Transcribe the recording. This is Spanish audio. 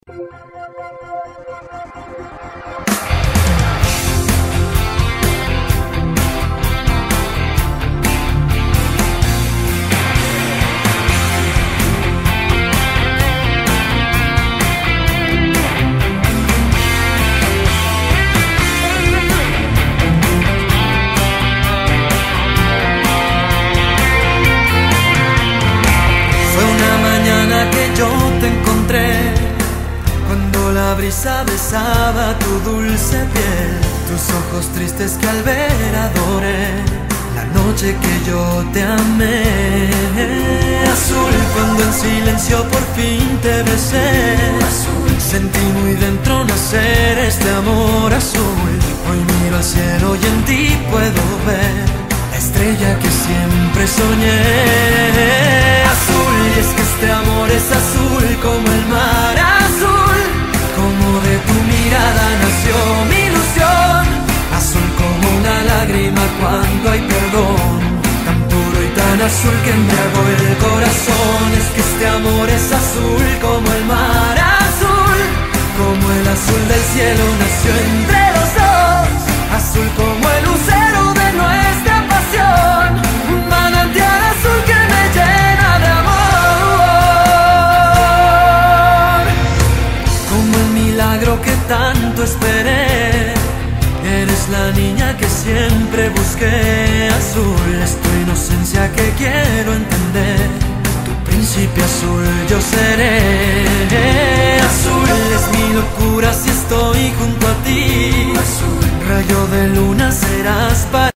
Yo te encontré cuando la brisa besaba tu dulce piel, tus ojos tristes que al ver adoré, la noche que yo te amé. Azul, cuando en silencio por fin te besé, azul, sentí muy dentro nacer este amor azul. Hoy miro al cielo y en ti puedo ver la estrella que siempre soñé. Azul, y es que este amor es azul como el mar azul, como de tu mirada nació mi ilusión. Azul como una lágrima cuando hay perdón, tan puro y tan azul que embriagó el corazón. Es que este amor es azul como el mar azul, como el azul del cielo nació entre los dos. Azul como el lucero de nuestra pasión, un manantial azul que me llena de amor. Como el milagro que tanto esperé, eres la niña que siempre busqué. Azul, es tu inocencia que quiero entender, tu príncipe azul yo seré. Azul es mi locura si estoy junto a ti, azul, rayo de luna serás para